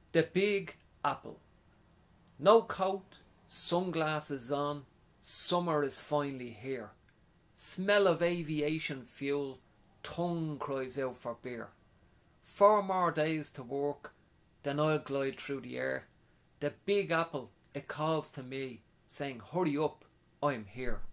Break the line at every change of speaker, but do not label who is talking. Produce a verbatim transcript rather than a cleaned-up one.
The Big Apple. No coat, sunglasses on, summer is finally here. Smell of aviation fuel, tongue cries out for beer. Four more days to work, then I'll glide through the air. The Big Apple, it calls to me, saying hurry up, I'm here.